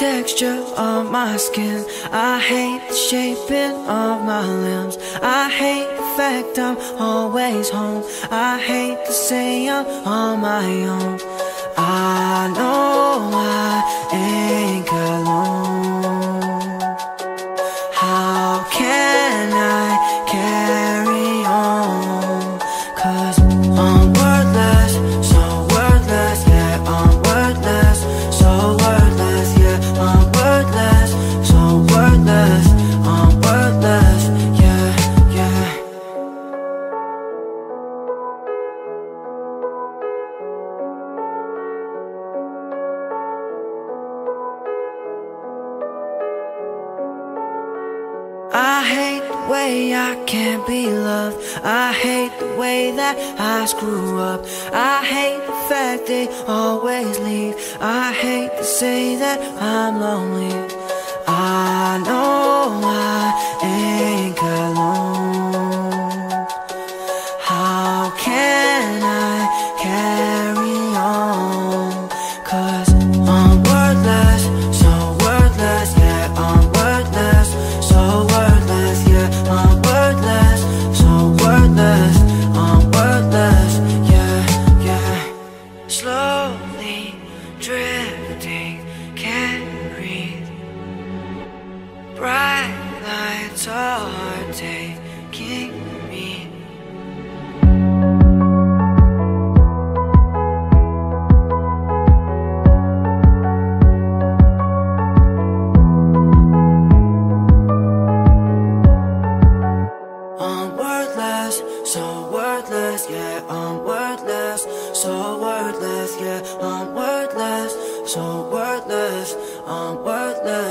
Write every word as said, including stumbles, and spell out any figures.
texture of my skin. I hate the shaping of my limbs. I hate the fact I'm always home. I hate to say I'm on my own. I know I ain't got long. How can I carry on? Cause I'm worthless, so worthless, yeah, I'm worthless, so worthless, yeah, I'm worthless, so worthless, I'm worthless, yeah, yeah. I hate the way I can't be loved. I hate the way that I screw up. I hate the fact they always leave. I hate to say that I'm lonely. I know I ain't got long. How can I carry on? Cause I'm worthless, so worthless, yeah, I'm worthless, so worthless, yeah, I'm worthless, so worthless, I'm worthless, yeah, yeah. Slowly drifting, can't breathe. Bright lights are taking me. I'm worthless, so worthless, yeah, I'm worthless, so worthless, yeah, I'm worthless, so worthless, I'm worthless.